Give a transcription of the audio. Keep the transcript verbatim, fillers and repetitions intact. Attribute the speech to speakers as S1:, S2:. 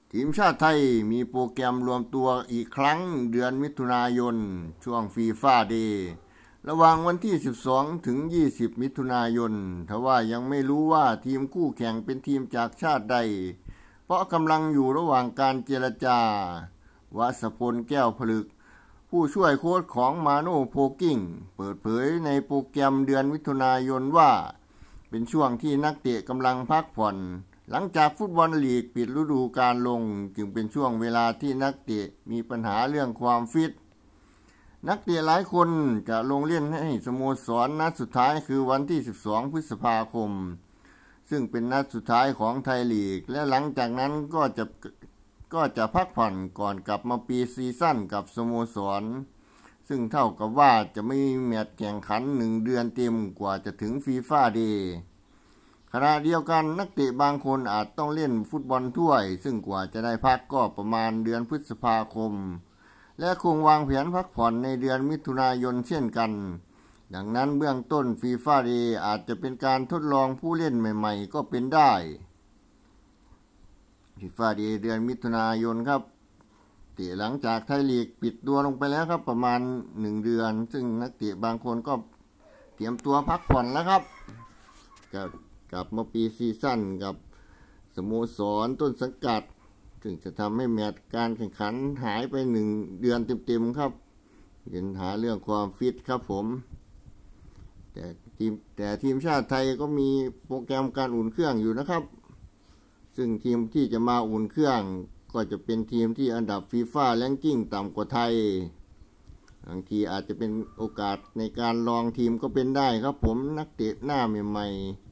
S1: ทีมชาติไทยมีโปรแกรมรวมตัวอีกครั้งเดือนมิถุนายนช่วงฟีฟ่าเดย์ระหว่างวันที่สิบสองถึงยี่สิบมิถุนายนทว่ายังไม่รู้ว่าทีมคู่แข่งเป็นทีมจากชาติใดเพราะกำลังอยู่ระหว่างการเจรจาวสพลแก้วผลึกผู้ช่วยโค้ชของมาโน่โพกิ้งเปิดเผยในโปรแกรมเดือนมิถุนายนว่าเป็นช่วงที่นักเตะกำลังพักผ่อนหลังจากฟุตบอลลีกปิดฤดูกาลลงจึงเป็นช่วงเวลาที่นักเตะมีปัญหาเรื่องความฟิตนักเตะหลายคนจะลงเล่นให้สโมสรนัดสุดท้ายคือวันที่สิบสองพฤษภาคมซึ่งเป็นนัดสุดท้ายของไทยลีกและหลังจากนั้นก็จะก็จะพักผ่อนก่อนกลับมาปีซีซั่นกับสโมสรซึ่งเท่ากับว่าจะไม่มีแมตช์แข่งขันหนึ่งเดือนเต็มกว่าจะถึงฟีฟ่าเดย์ขณะเดียวกันนักเตะบางคนอาจต้องเล่นฟุตบอลถ้วยซึ่งกว่าจะได้พักก็ประมาณเดือนพฤษภาคมและคงวางแผนพักผ่อนในเดือนมิถุนายนเช่นกันดังนั้นเบื้องต้นฟีฟ่าเดย์อาจจะเป็นการทดลองผู้เล่นใหม่ๆก็เป็นได้ฟีฟ่าเดย์เดือนมิถุนายนครับเตะหลังจากไทยลีกปิดตัวลงไปแล้วครับประมาณหนึ่งเดือนซึ่งนักเตะบางคนก็เตรียมตัวพักผ่อนแล้วครับกลับมาปีซีซั่นกับสโมสรต้นสังกัดซึ่งจะทำให้แมตช์การแข่งขันหายไปหนึ่งเดือนเต็มๆครับเห็นหาเรื่องความฟิตครับผมแต่ทีมแต่ทีมชาติไทยก็มีโปรแกรมการอุ่นเครื่องอยู่นะครับซึ่งทีมที่จะมาอุ่นเครื่องก็จะเป็นทีมที่อันดับฟีฟ่าแรงกิ้งต่ำกว่าไทยบางทีอาจจะเป็นโอกาสในการลองทีมก็เป็นได้ครับผมนักเตะหน้าใหม่ๆ